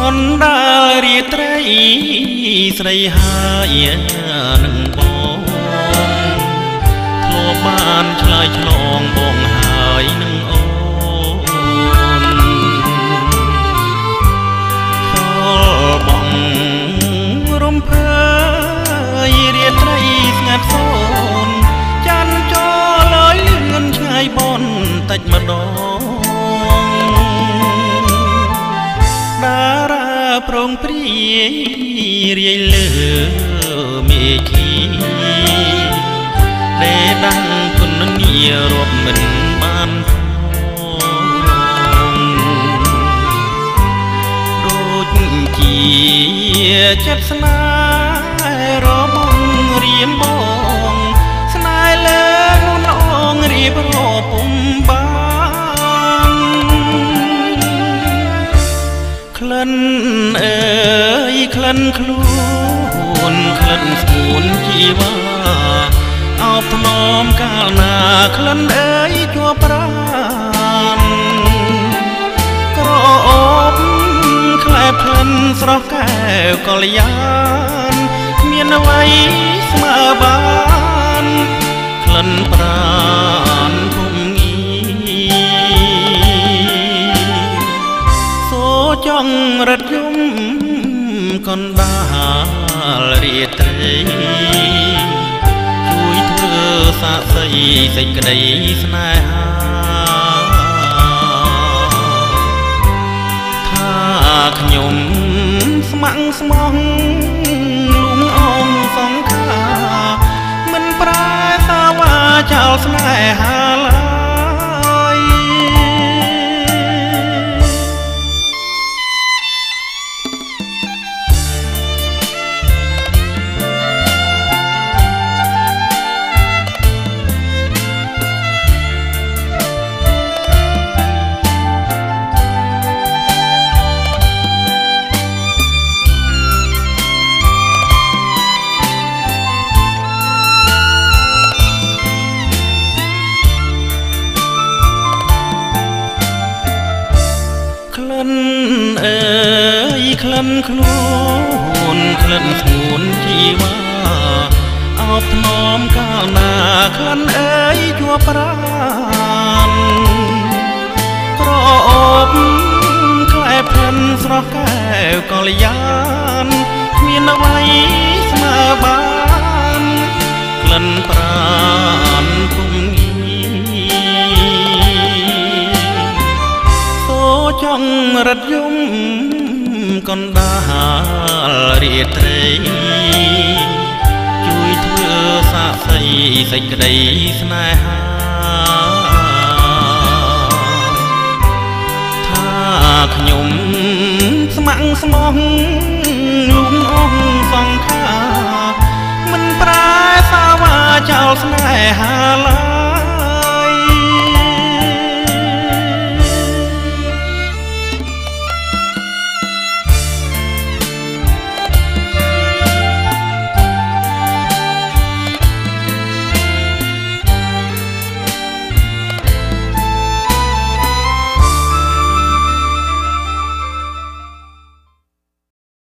នដាលរាត្រីស្រីហើយនឹងបងធ្លាប់បានឆ្លើយឆ្លងបងហើយនឹងអូនចូលបងរំភើយរាត្រីស្ងាត់សូនចាន់ចូលលើយលឿនឆ្ងាយបនតិចម្ដងតារាប្រងព្រាយរាយលើមេឃីដែលដាំងគុណនីរាប់មិនបានដូចជាចិត្តស្នេហ៍របស់រៀមបងស្នេហ៍លើខ្លួនអងរៀបរពុំបានក្លិនអើយក្លិនខ្លួនក្លិនស្ងួនជីវ៉ាអោបថ្នមកាលណាក្លិនអើយជាប់ប្រាណក្រអូបក្លែបក្លិនស្រស់កែវកល្យានគ្មានអ្វីស្មើបានក្លិនប្រាណពុំងីសូចង់រត់យំកណ្ដាលរាត្រីជួយធ្វើសាក្សីសេចក្តីស្នេហាថាខ្ញុំស្ម័គ្រស្មោះលួងអងសង្ខាមិនប្រែសាវាចោលស្នេហាឡើយក្លិនអើយក្លិនខ្លួនក្លិនស្ងួនជីវ៉ាអោបថ្នមកាលណាក្លិនអើយជាប់ប្រាណក្រអូបក្លែបក្លិនស្រស់កែវកល្យានគ្មានអ្វីស្មើបានក្លិនប្រាណពុំងីចង់រត់យំកណ្ដាលរាត្រីជួយធ្វើសាក្សីសេចក្តីស្នេហាថាខ្ញុំស្ម័គ្រស្មោះលួងអងសង្ខាមិនប្រែសាវាចោលស្នេហាឡើ